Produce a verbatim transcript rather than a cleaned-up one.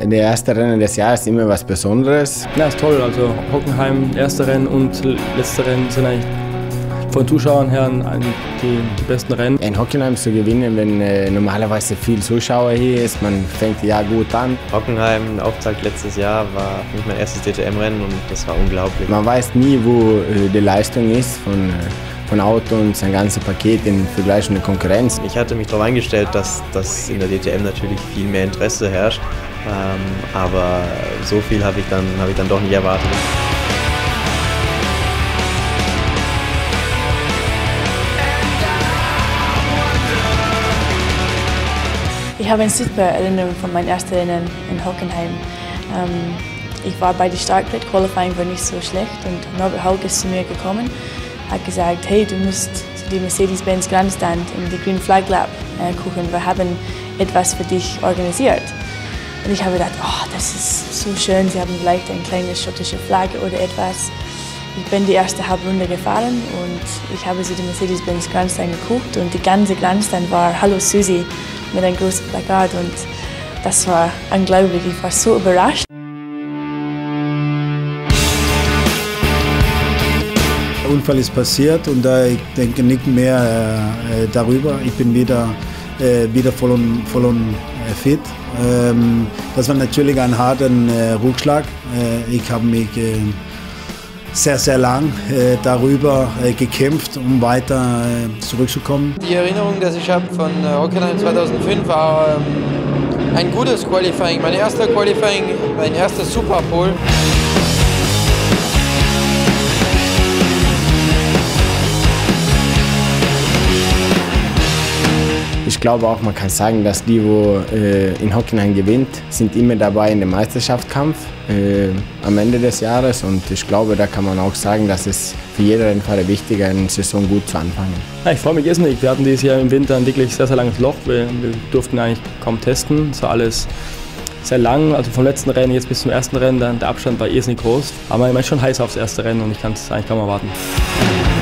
Der erste Rennen des Jahres ist immer was Besonderes. Ja, ist toll. Also Hockenheim, erste Rennen und letzte Rennen sind eigentlich von Zuschauern her die, die besten Rennen. In Hockenheim zu gewinnen, wenn äh, normalerweise viel Zuschauer hier ist, man fängt ja gut an. Hockenheim, Auftakt letztes Jahr, war für mich mein erstes D T M-Rennen und das war unglaublich. Man weiß nie, wo äh, die Leistung ist von, äh, von Auto und sein ganzes Paket im Vergleich mit der Konkurrenz. Ich hatte mich darauf eingestellt, dass, dass in der D T M natürlich viel mehr Interesse herrscht, ähm, aber so viel habe ich, dann, hab ich dann doch nicht erwartet. Ich habe eine super Erinnerung von meinem ersten Rennen in Hockenheim. Ähm, ich war bei der Startgrid, Qualifying war nicht so schlecht und Norbert Haug ist zu mir gekommen, hat gesagt, hey, du musst zu die Mercedes-Benz Grandstand in die Green Flag Lab äh, gucken, wir haben etwas für dich organisiert. Und ich habe gedacht, oh, das ist so schön, sie haben vielleicht eine kleine schottische Flagge oder etwas. Ich bin die erste Halbrunde gefahren und ich habe zu dem Mercedes-Benz Grandstand geguckt und die ganze Grandstand war Hallo Susi mit einem großen Plakat und das war unglaublich, ich war so überrascht. Der Unfall ist passiert und äh, ich denke nicht mehr äh, darüber. Ich bin wieder, äh, wieder voll und, voll und äh, fit. Ähm, das war natürlich ein harter äh, Rückschlag. Äh, ich habe mich äh, sehr, sehr lang äh, darüber äh, gekämpft, um weiter äh, zurückzukommen. Die Erinnerung, die ich habe von äh, Hockenheim zweitausendfünf, war ähm, ein gutes Qualifying. Mein erster Qualifying, mein erster Superpole. Ich glaube auch, man kann sagen, dass die, die äh, in Hockenheim gewinnt, sind immer dabei in dem Meisterschaftskampf äh, am Ende des Jahres. Und ich glaube, da kann man auch sagen, dass es für jeden Rennfahrer wichtig ist, eine Saison gut zu anfangen. Ja, ich freue mich irrsinnig. Wir hatten dieses Jahr im Winter ein wirklich sehr, sehr langes Loch. Wir, wir durften eigentlich kaum testen. Es war alles sehr lang, also vom letzten Rennen jetzt bis zum ersten Rennen, der Abstand war irrsinnig groß. Aber ich bin schon heiß aufs erste Rennen und ich kann es eigentlich kaum erwarten.